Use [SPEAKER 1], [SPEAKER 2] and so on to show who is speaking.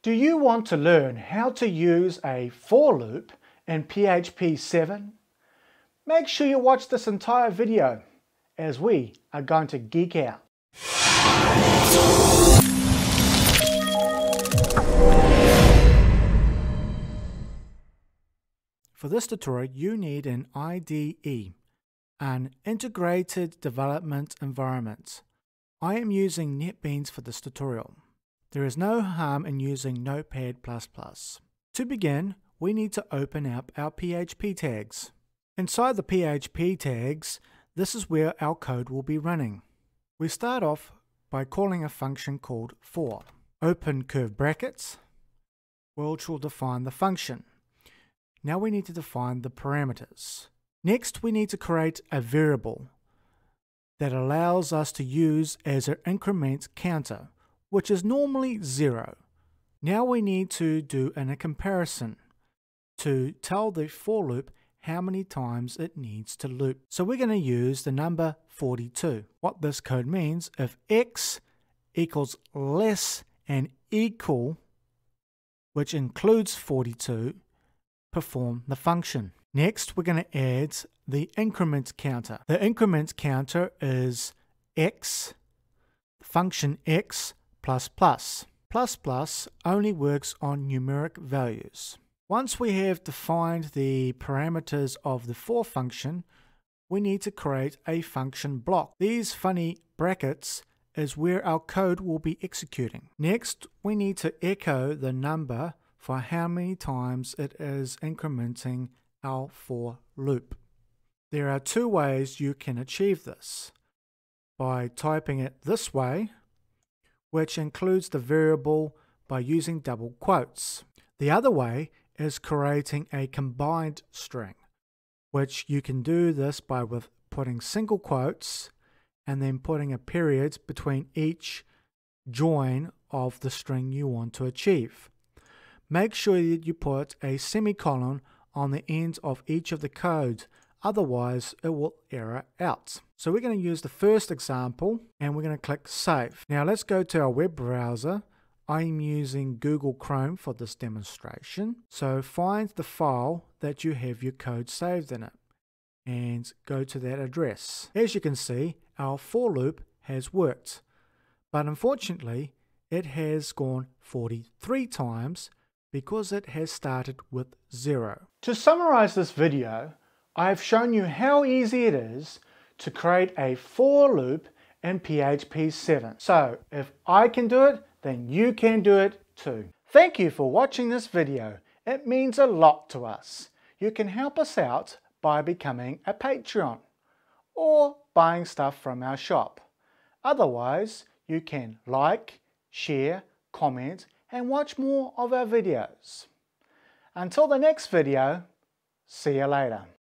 [SPEAKER 1] Do you want to learn how to use a for loop in PHP 7? Make sure you watch this entire video as we are going to geek out. For this tutorial, you need an IDE, an Integrated Development Environment. I am using NetBeans for this tutorial. There is no harm in using Notepad++. To begin, we need to open up our PHP tags. Inside the PHP tags, this is where our code will be running. We start off by calling a function called for. Open curved brackets, which will define the function. Now we need to define the parameters. Next, we need to create a variable that allows us to use as an increment counter, which is normally 0. Now we need to do a comparison to tell the for loop how many times it needs to loop. So we're going to use the number 42. What this code means, if x equals less and equal, which includes 42, perform the function. Next, we're going to add the increment counter. The increment counter is x, function x plus plus. Plus plus only works on numeric values. Once we have defined the parameters of the for function, we need to create a function block. These funny brackets is where our code will be executing. Next, we need to echo the number for how many times it is incrementing our for loop. There are two ways you can achieve this. By typing it this way, which includes the variable by using double quotes. The other way is creating a combined string, which you can do this by putting single quotes and then putting a period between each join of the string you want to achieve. Make sure that you put a semicolon on the end of each of the codes, otherwise it will error out. So we're going to use the first example and we're going to click Save. Now let's go to our web browser. I'm using Google Chrome for this demonstration. So find the file that you have your code saved in it and go to that address. As you can see, our for loop has worked, but unfortunately it has gone 43 times because it has started with 0. To summarize this video, I have shown you how easy it is to create a for loop in PHP 7. So if I can do it, then you can do it too. Thank you for watching this video. It means a lot to us. You can help us out by becoming a Patreon or buying stuff from our shop. Otherwise, you can like, share, comment, and watch more of our videos. Until the next video, see you later.